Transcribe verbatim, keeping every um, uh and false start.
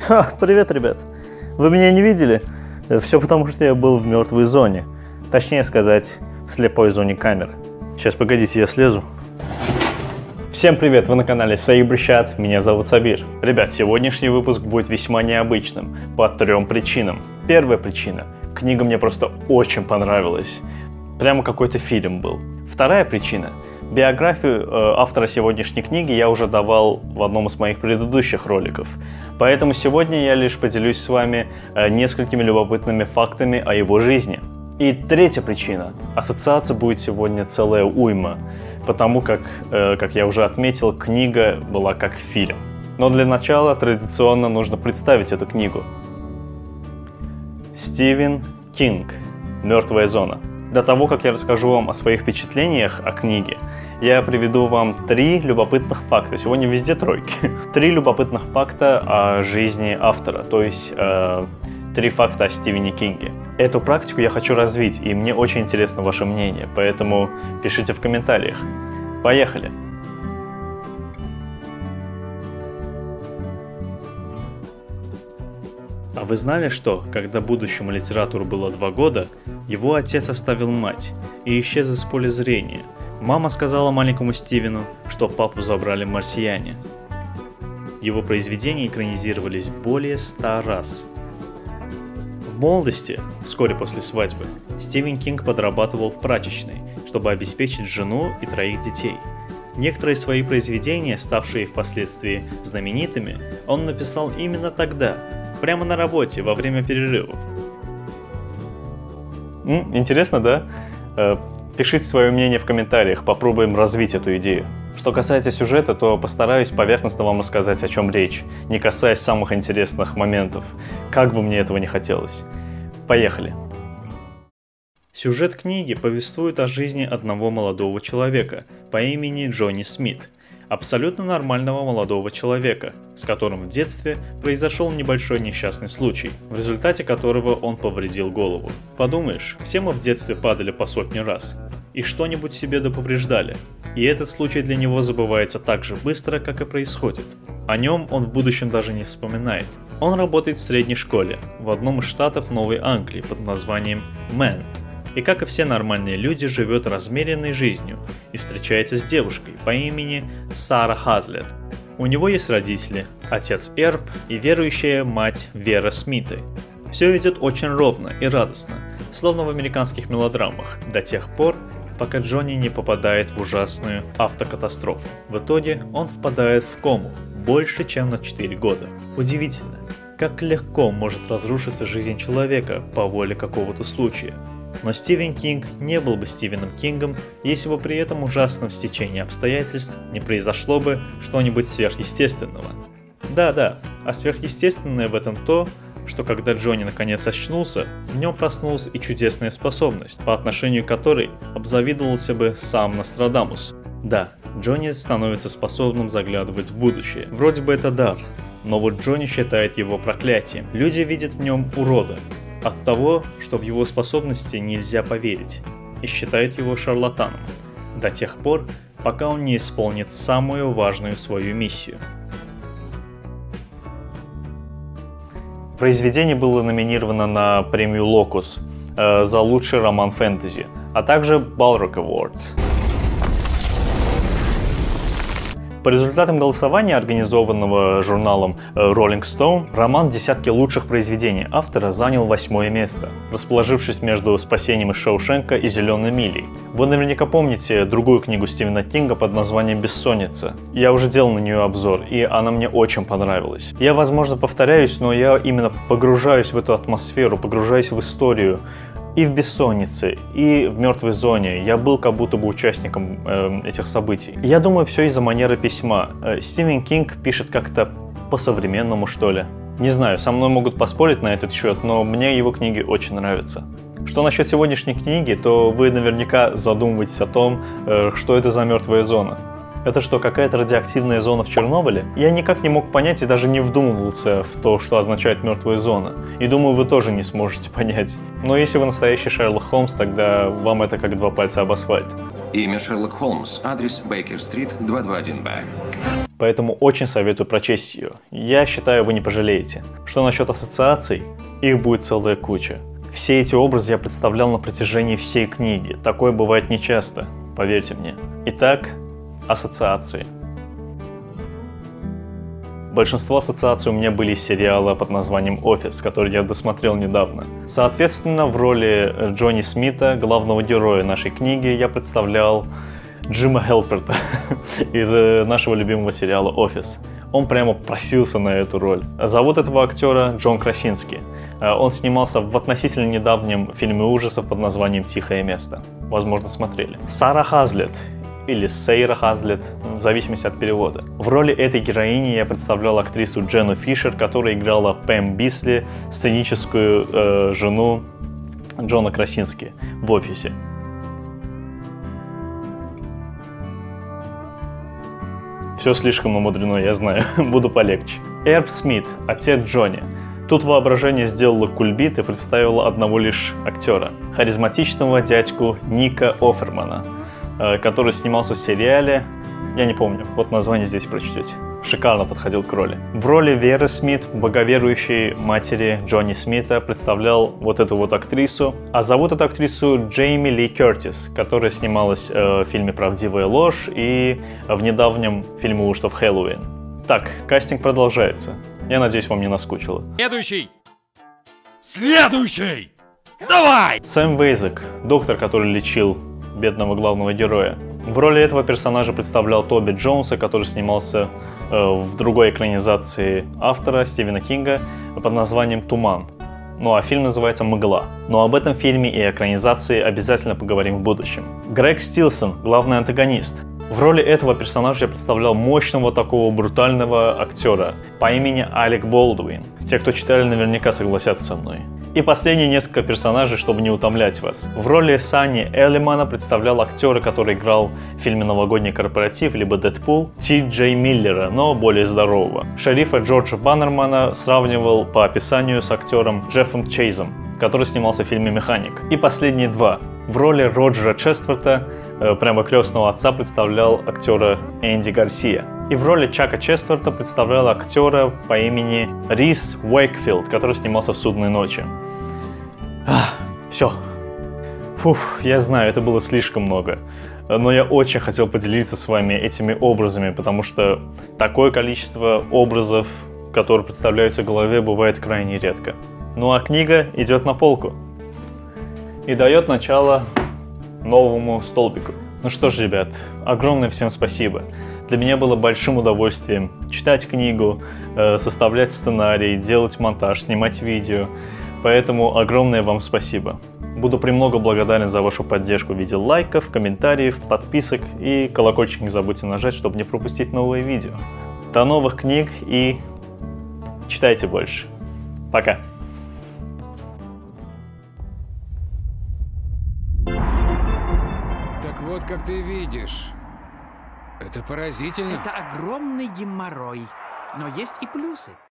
Ха, привет, ребят. Вы меня не видели? Все потому, что я был в мертвой зоне. Точнее сказать, в слепой зоне камеры. Сейчас, погодите, я слезу. Всем привет, вы на канале Sabershot, меня зовут Сабир. Ребят, сегодняшний выпуск будет весьма необычным по трем причинам. Первая причина. Книга мне просто очень понравилась. Прямо какой-то фильм был. Вторая причина. Биографию э, автора сегодняшней книги я уже давал в одном из моих предыдущих роликов. Поэтому сегодня я лишь поделюсь с вами э, несколькими любопытными фактами о его жизни. И третья причина. Ассоциация будет сегодня целая уйма, потому как, э, как я уже отметил, книга была как фильм. Но для начала традиционно нужно представить эту книгу. Стивен Кинг. «Мертвая зона». До того, как я расскажу вам о своих впечатлениях о книге, я приведу вам три любопытных факта. Сегодня везде тройки. Три любопытных факта о жизни автора, то есть э, три факта о Стивене Кинге. Эту практику я хочу развить, и мне очень интересно ваше мнение, поэтому пишите в комментариях. Поехали! А вы знали, что, когда будущему литератору было два года, его отец оставил мать и исчез из поля зрения? Мама сказала маленькому Стивену, что папу забрали марсиане. Его произведения экранизировались более ста раз. В молодости, вскоре после свадьбы, Стивен Кинг подрабатывал в прачечной, чтобы обеспечить жену и троих детей. Некоторые свои произведения, ставшие впоследствии знаменитыми, он написал именно тогда, прямо на работе, во время перерывов. М, интересно, да? Э, пишите свое мнение в комментариях, попробуем развить эту идею. Что касается сюжета, то постараюсь поверхностно вам рассказать, о чем речь, не касаясь самых интересных моментов, как бы мне этого не хотелось. Поехали! Сюжет книги повествует о жизни одного молодого человека по имени Джонни Смит. Абсолютно нормального молодого человека, с которым в детстве произошел небольшой несчастный случай, в результате которого он повредил голову. Подумаешь, все мы в детстве падали по сотни раз и что-нибудь себе доповреждали, и этот случай для него забывается так же быстро, как и происходит. О нем он в будущем даже не вспоминает. Он работает в средней школе в одном из штатов Новой Англии под названием Мэн. И как и все нормальные люди, живет размеренной жизнью и встречается с девушкой по имени Сара Хазлет. У него есть родители, отец Эрб и верующая мать Вера Смиты. Все идет очень ровно и радостно, словно в американских мелодрамах, до тех пор, пока Джонни не попадает в ужасную автокатастрофу. В итоге он впадает в кому больше, чем на четыре года. Удивительно, как легко может разрушиться жизнь человека по воле какого-то случая. Но Стивен Кинг не был бы Стивеном Кингом, если бы при этом ужасном стечении обстоятельств не произошло бы что-нибудь сверхъестественного. Да-да, а сверхъестественное в этом то, что когда Джонни наконец очнулся, в нем проснулась и чудесная способность, по отношению к которой обзавидовался бы сам Нострадамус. Да, Джонни становится способным заглядывать в будущее. Вроде бы это дар, но вот Джонни считает его проклятием. Люди видят в нем урода от того, что в его способности нельзя поверить, и считают его шарлатаном, до тех пор, пока он не исполнит самую важную свою миссию. Произведение было номинировано на премию Локус э, за лучший роман фэнтези, а также Balrog Awards. По результатам голосования, организованного журналом Rolling Stone, роман в десятке лучших произведений автора занял восьмое место, расположившись между «Спасением из Шоушенка» и «Зеленой милей». Вы наверняка помните другую книгу Стивена Кинга под названием «Бессонница». Я уже делал на нее обзор, и она мне очень понравилась. Я, возможно, повторяюсь, но я именно погружаюсь в эту атмосферу, погружаюсь в историю. И в «Бессоннице», и в «Мертвой зоне» я был как будто бы участником э, этих событий. Я думаю, все из-за манеры письма. Э, Стивен Кинг пишет как-то по-современному, что ли. Не знаю, со мной могут поспорить на этот счет, но мне его книги очень нравятся. Что насчет сегодняшней книги, то вы наверняка задумываетесь о том, э, что это за мертвая зона. Это что, какая-то радиоактивная зона в Чернобыле? Я никак не мог понять и даже не вдумывался в то, что означает мертвая зона. И думаю, вы тоже не сможете понять. Но если вы настоящий Шерлок Холмс, тогда вам это как два пальца об асфальт. Имя Шерлок Холмс. Адрес Бейкер-стрит, двести двадцать один Б. Поэтому очень советую прочесть ее. Я считаю, вы не пожалеете. Что насчет ассоциаций? Их будет целая куча. Все эти образы я представлял на протяжении всей книги. Такое бывает нечасто, поверьте мне. Итак, ассоциации. Большинство ассоциаций у меня были из сериала под названием «Офис», который я досмотрел недавно. Соответственно, в роли Джонни Смита, главного героя нашей книги, я представлял Джима Хелперта из нашего любимого сериала «Офис». Он прямо просился на эту роль. Зовут этого актера Джон Красински. Он снимался в относительно недавнем фильме ужасов под названием «Тихое место». Возможно, смотрели. Сара Хазлетт или Сейра Хазлетт, в зависимости от перевода. В роли этой героини я представлял актрису Дженну Фишер, которая играла Пэм Бисли, сценическую э, жену Джона Красински в «Офисе». Все слишком намудрено, я знаю, буду полегче. Эрб Смит, отец Джонни. Тут воображение сделало кульбит и представило одного лишь актера. Харизматичного дядьку Ника Оффермана, который снимался в сериале, я не помню, вот название здесь прочтете. Шикарно подходил к роли. В роли Веры Смит, боговерующей матери Джонни Смита, представлял вот эту вот актрису. А зовут эту актрису Джейми Ли Кертис, которая снималась э, в фильме «Правдивая ложь» и в недавнем фильме ужасов «Хэллоуин». Так, кастинг продолжается. Я надеюсь, вам не наскучило. Следующий! Следующий! Давай! Сэм Вейзек, доктор, который лечил бедного главного героя. В роли этого персонажа представлял Тоби Джонса, который снимался э, в другой экранизации автора Стивена Кинга под названием «Туман». Ну а фильм называется «Мгла». Но об этом фильме и экранизации обязательно поговорим в будущем. Грег Стилсон, главный антагонист. В роли этого персонажа я представлял мощного такого брутального актера по имени Алек Болдуин. Те, кто читали, наверняка согласятся со мной. И последние несколько персонажей, чтобы не утомлять вас. В роли Санни Эллимана представлял актера, который играл в фильме «Новогодний корпоратив» либо «Дэдпул», Ти Джей Миллера, но более здорового. Шерифа Джорджа Баннермана сравнивал по описанию с актером Джеффом Чейзом, который снимался в фильме «Механик». И последние два. В роли Роджера Честворта, прямо крестного отца, представлял актера Энди Гарсия. И в роли Чака Честворта представлял актера по имени Рис Уэйкфилд, который снимался в «Судной ночи». Ах, все. Фух, я знаю, это было слишком много. Но я очень хотел поделиться с вами этими образами, потому что такое количество образов, которые представляются в голове, бывает крайне редко. Ну а книга идет на полку и дает начало новому столбику. Ну что ж, ребят, огромное всем спасибо. Для меня было большим удовольствием читать книгу, составлять сценарий, делать монтаж, снимать видео. Поэтому огромное вам спасибо. Буду премного благодарен за вашу поддержку в виде лайков, комментариев, подписок и колокольчик не забудьте нажать, чтобы не пропустить новые видео. До новых книг и читайте больше. Пока! Так вот, как ты видишь, это поразительно. Это огромный геморрой, но есть и плюсы.